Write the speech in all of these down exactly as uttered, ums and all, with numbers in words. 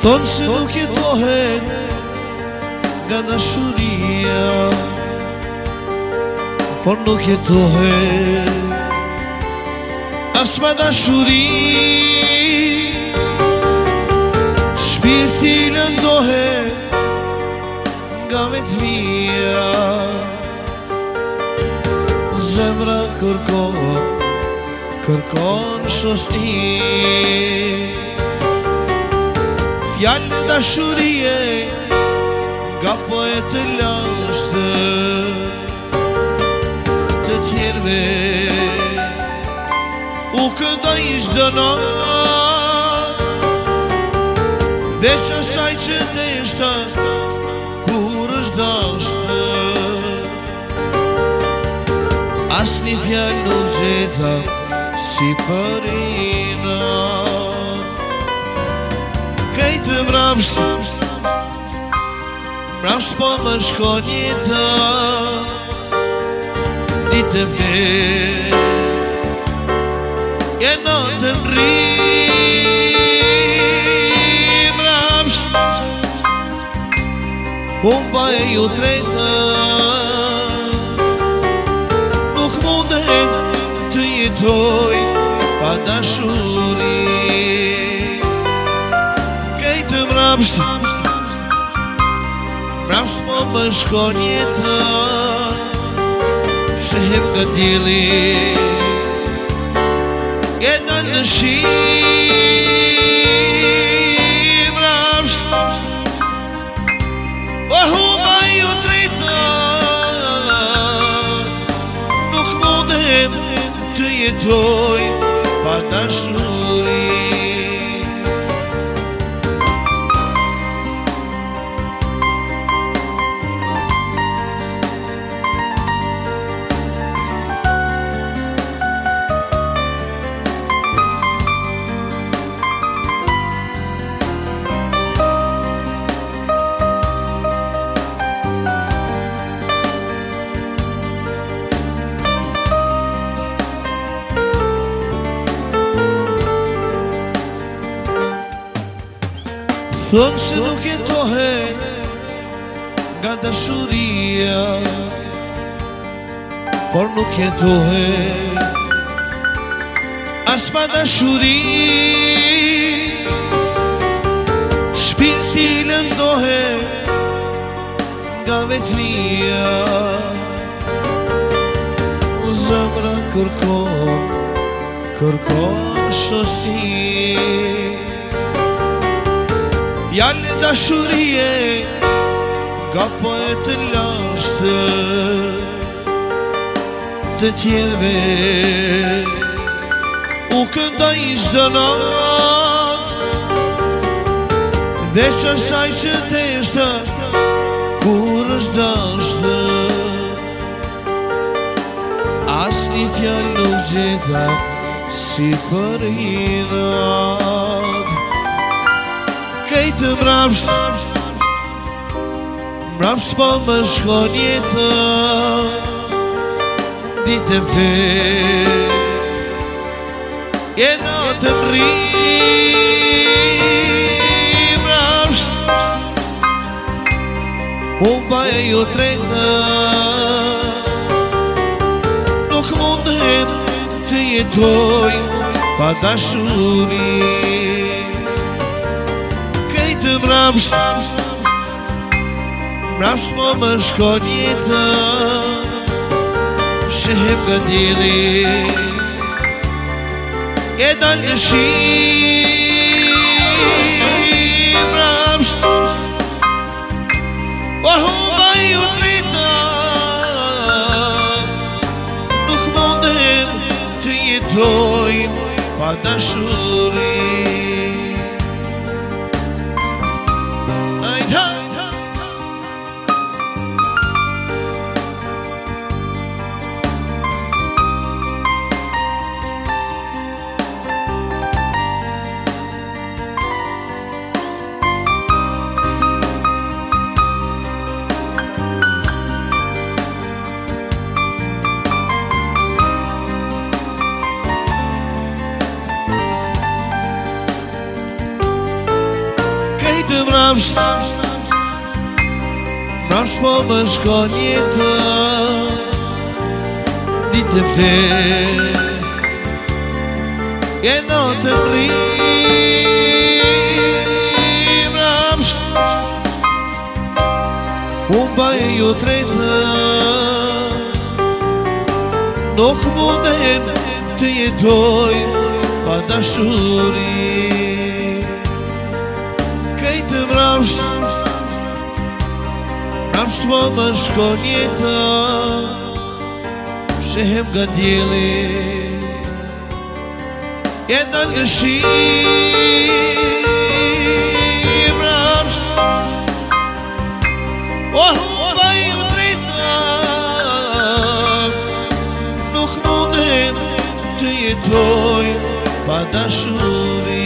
Thonë se nuk jetohet nga dashuria, por nuk jetohet as me dashuri. Shpirti lëndohet nga vetmia, zemra kërkon, kërkon shoqni. Fjallë në dashurie nga poet të lashtë, të tjerve u këndoj çdo natë, veç asaj që deshta kur është dashtë. As një fjallë nuk gjeta si për inat, krejtë mrapsht, mrapsht po më shkon jeta. Ditë e vlerë, e natën rri, mrapsht, humba e ju treta. Nuk mundet të jetoj pa dashuri, krejtë mrapsht, mrapsht po më shkon jeta. Shehem nga dili, e dalë në shi, mrapsht, o humba ju treta. Nuk mundet të jetoj pa dashuri. Thonë se nuk jetohet nga dashuria, por nuk jetohet as pa dashuri. Shpirti lëndohet nga vetmia, zemra kërkon, kërkon shoqni. Fjallë dashurie nga poet të lashtë, të tjerve u këndoj çdo natë, veç asaj që deshta kur është dashtë. As një fjallë nuk gjeta si për inat, krejtë mrapsht, mrapsht po më shkon jeta. Ditë e vlerë, e natën rri, mrapsht, humba e ju treta. Nuk mundet të jetoj pa dashuri, krejtë mrapsht, mrapsht po më shkon jeta. Shehem nga dili, e dalë në shi, mrapsht, o humba ju treta. Nuk mundet të jetoj pa dashuri. të mrapsht Mrapsht po më shkon jetë Ditë fle E natë mri Mrapsht Unë baj ju trejtë Nuk mundem të jetoj pa dashuri Kejtë mrapsht Mrapsht po më shkon jeta Shehem nga djeli Jeta nga shi Mrapsht Oh, baj ju drejta Nuk mundem të jetoj pa dashuri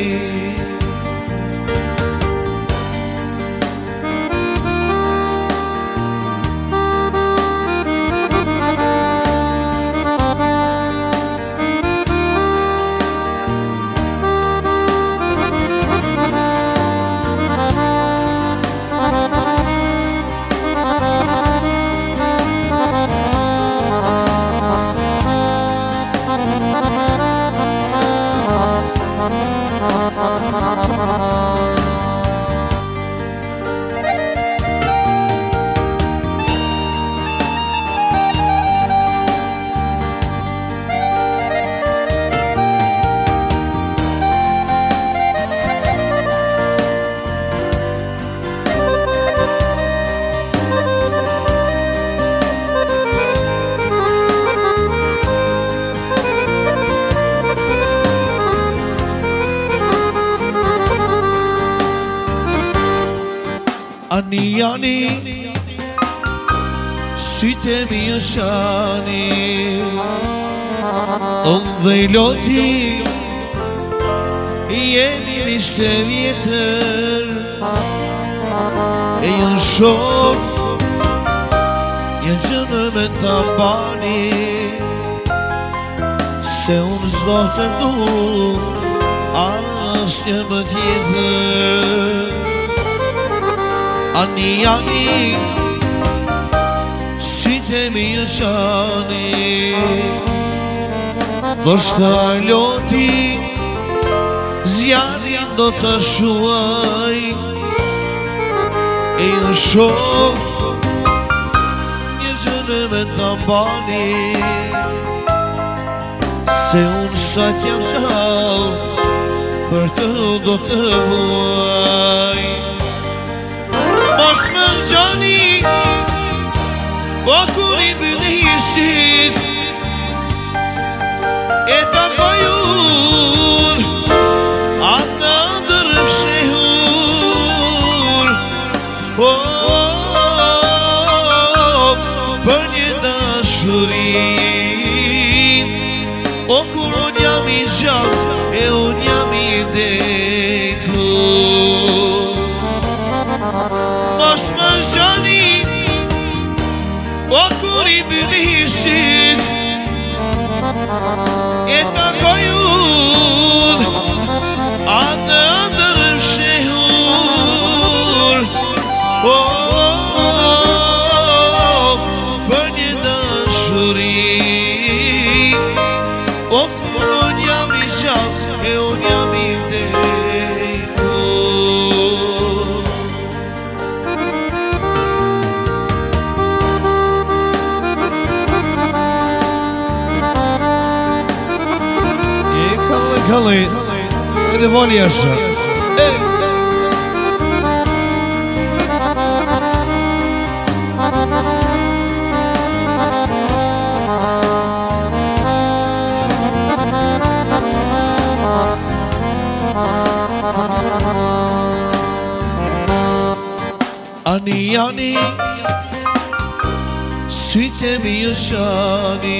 Ani ani Syte mi ju qani Unë dhe i loti Jemi vishte vjetër E jën shok Jën gjënë me të mbani Se unë zdo të du As një më tjetër Ani, ani, syte mi ju qani Do shta loti, zjarin do të shuaj E në shok, një gjënë me të mbani Se unë sa t'jam qal, për të do të huaj Mos më gjani Po kur i bëdishit E ta kojur Atë në ndërpshehur Oh, oh, oh Për një dashurin O kur unë jam i gjatë E unë jam i dekur Mos më gjani O kur i bëdishit E ta kojur Atë në ndërpshehur Oh, oh, oh Për një dashuri O kur unë jam i gjatë E unë jam i dekur Kalli, e dhe voli është Ani, ani, syte mi ju qani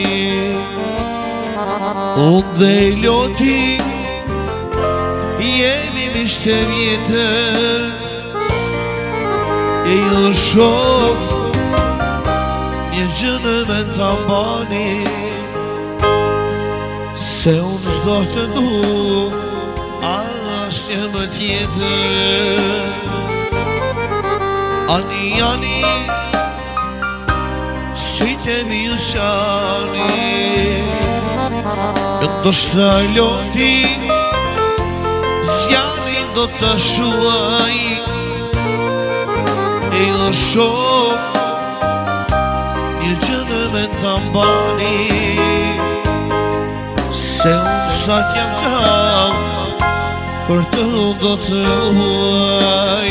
Unë dhe i loti Jemi mishte vjetër E ju shok Një gjënë me të mbani Se unë zdo të du As asnjë më tjetër. Ani, ani, sytë e mi u qani, do shta loti, zjarin do të shuaj, e do shoh një gjënë me të mbani, se unë sa t'jam gjallë, për të do të huaj.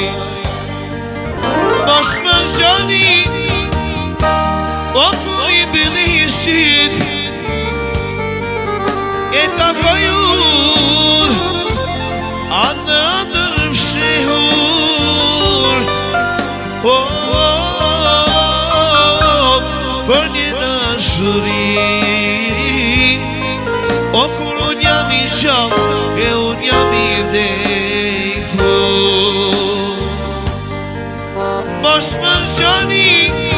Mos më zgjani, o kur i bilisit, e takojur, anë andër fshihur, oh, për një dashuri, o kur unë jam i gjallë, e unë jam i vdekur. Mos më zgjani,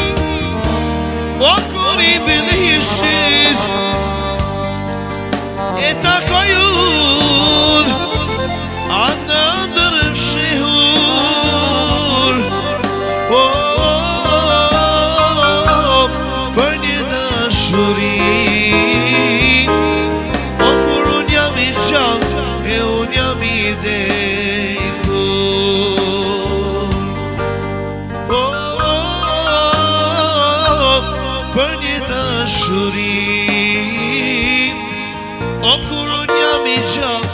o kur i bilisit, e takojur, anë ndër fshihur, oh, për një dashuri, o kur unë jam i gjallë, e unë jam i vdekur. Oh, për një dashuri, o kur unë jam i gjallë,